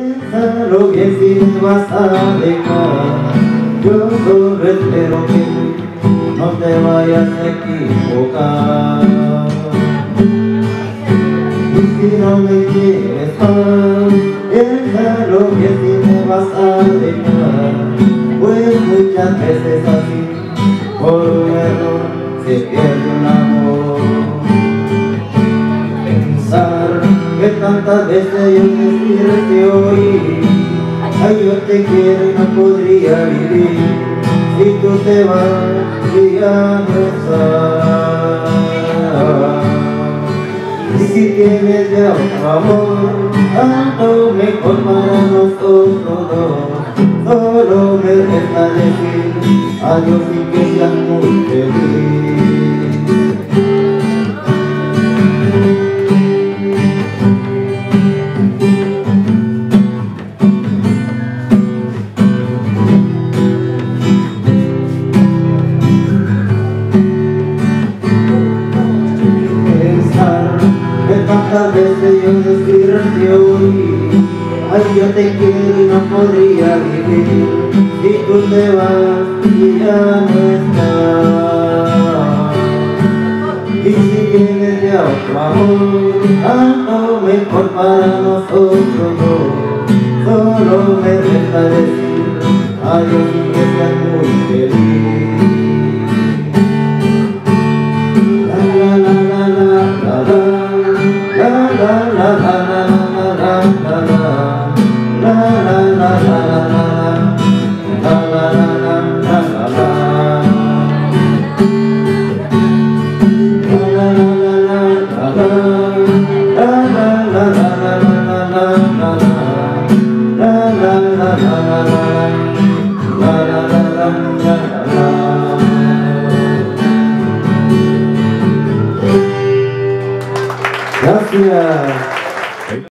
Piénsalo bien si me vas a dejar. Yo solo espero que no te vayas a equivocar. Y si no me quieres más, piénsalo bien si me vas a dejar. Pues muchas veces así, por un error, se pierde un amor. Pensar que tantas veces yo decirte hoy, ay, yo te quiero y no podría vivir si tú te vas y ya no estás. Y si tienes ya un amor, tanto mejor para nosotros dos. Solo me resta decir adiós y que seas muy feliz. Tantas veces yo decirte hoy, ay, yo te quiero y no podría vivir si tú te vas y ya no estás. Y si tienes ya otro amor, tanto mejor para nosotros dos. Solo me resta decir adiós y que seas muy feliz. La la la la la la. La la la la la la la la la la la Gracias.